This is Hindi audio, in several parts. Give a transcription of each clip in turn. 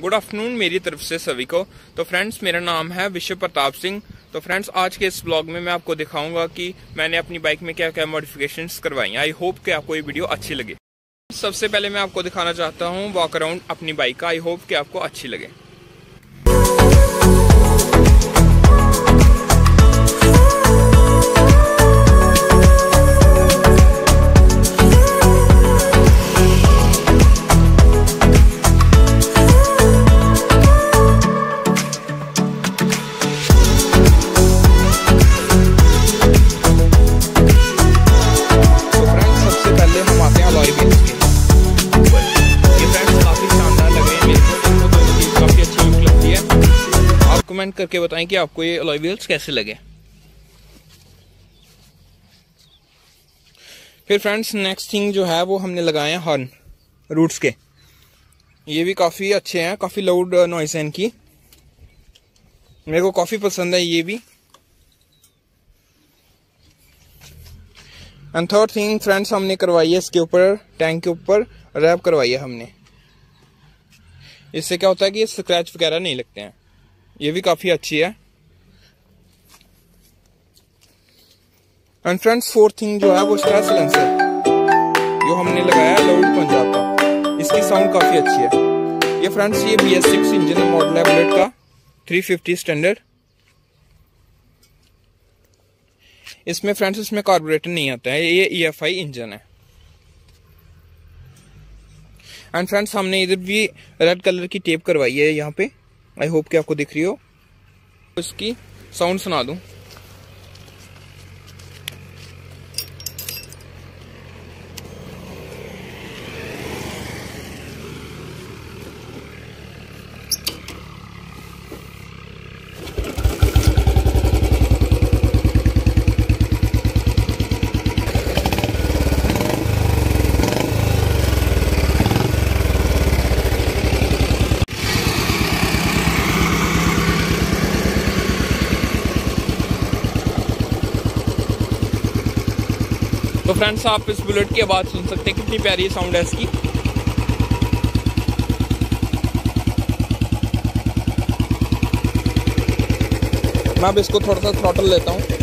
गुड आफ्टरनून मेरी तरफ से सभी को। तो फ्रेंड्स, मेरा नाम है विश्व प्रताप सिंह। तो फ्रेंड्स, आज के इस ब्लॉग में मैं आपको दिखाऊंगा कि मैंने अपनी बाइक में क्या क्या मॉडिफिकेशंस करवाई हैं। आई होप कि आपको ये वीडियो अच्छी लगे। सबसे पहले मैं आपको दिखाना चाहता हूँ वॉक अराउंड अपनी बाइक का। आई होप कि आपको अच्छी लगे। कमेंट करके बताएं कि आपको ये अलॉय व्हील्स कैसे लगे। फिर फ्रेंड्स, नेक्स्ट थिंग जो है वो हमने लगाए हैं हॉर्न रूट्स के। ये भी काफी अच्छे हैं, काफी लाउड नॉइस है इनकी, मेरे को काफी पसंद है ये भी। एंड थर्ड थिंग फ्रेंड्स, हमने करवाई है इसके ऊपर, टैंक के ऊपर रैप करवाई है हमने। इससे क्या होता है कि ये स्क्रैच वगैरह नहीं लगते हैं। ये भी काफी अच्छी है। एंड फ्रेंड्स, फोर्थ थिंग जो है वो स्ट्रेस सिलेंसर जो हमने लगाया है लाउड पंजाब का। इसकी साउंड काफी अच्छी है। ये फ्रेंड्स, ये BS6 इंजन मॉडल है बुलेट का 350 स्टैंडर्ड। इसमें फ्रेंड्स, इसमें कार्बोरेटर नहीं आता है, ये EFI इंजन है। एंड फ्रेंड्स, हमने इधर भी रेड कलर की टेप करवाई है यहाँ पे। आई होप कि आपको दिख रही हो। इसकी साउंड सुना दूं। तो फ्रेंड्स, आप इस बुलेट की आवाज सुन सकते हैं, कितनी प्यारी साउंड है इसकी। मैं अब इसको थोड़ा सा थ्रॉटल लेता हूँ।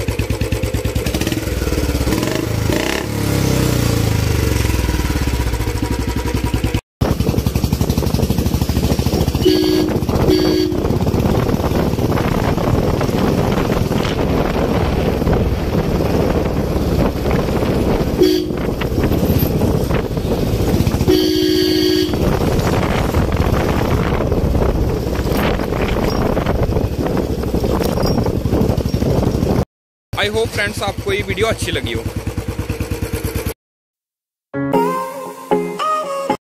आई होप फ्रेंड्स आपको ये वीडियो अच्छी लगी हो।